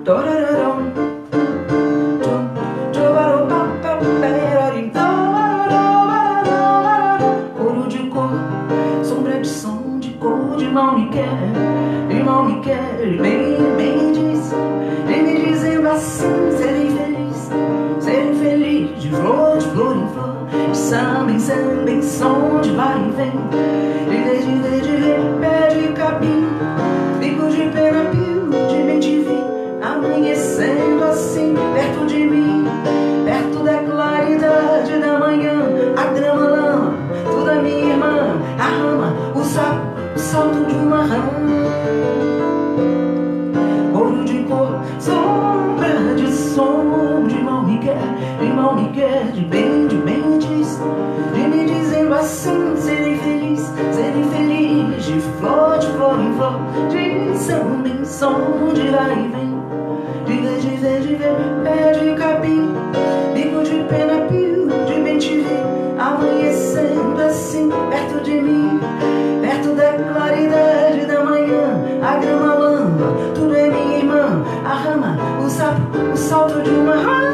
Ouro de cor, sombra de som, de cor, de mal me quer, bem diz, vem me dizendo assim, serei feliz, de flor em flor, de samba em samba, em som, de vai e vem, de pé de capim, bico de pena, pio, de bem te vi, amanhecendo assim, perto de mim, perto da claridade da manhã, a grama, lama, tudo é minha irmã, a rama, o sapo, o salto de uma rã. Ouro de cor, sombra de som, de mal me quer, de bem diz, de me dizendo assim, serei feliz, de flor em flor, de samba em som, de vai e vem, de ver, pé de capim, bico de pena, pio, de bem te ver, amanhecendo assim, perto de mim, perto da claridade da manhã, a grama, lama, tudo é minha irmã, a rama, o sapo, o salto de uma rã.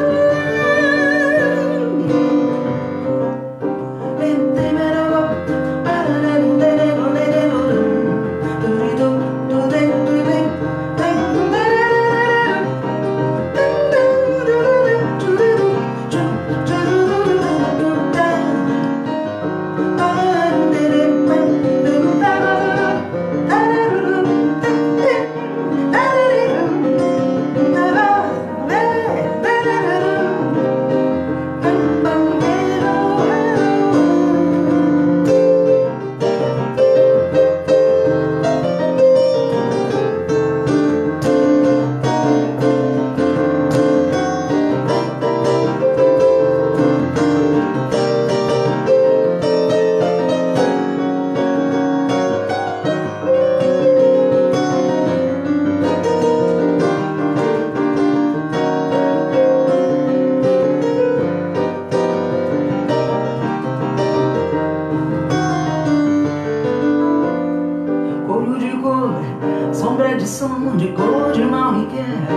Sombra de som, de cor, de mal me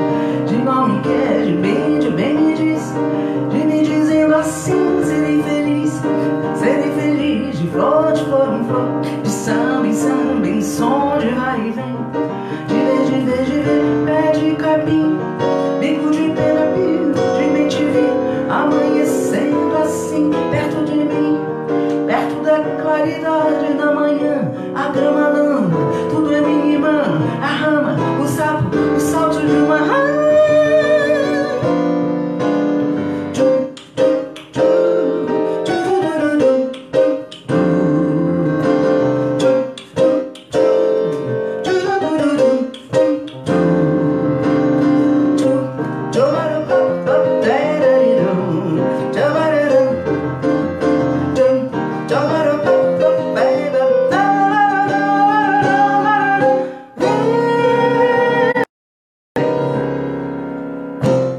quer, de bem me diz, de me dizendo assim, serei feliz, de flor em flor, de samba em samba, em som, de vai e vem, de ver, pé de capim, bico de pena, pio, de bem te vi, amanhecendo assim, perto de mim, perto da claridade da manhã, a grama, lama, tudo é minha irmã, a rama, o sapo, o salto de uma rã.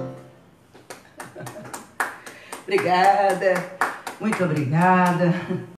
Obrigada, muito obrigada.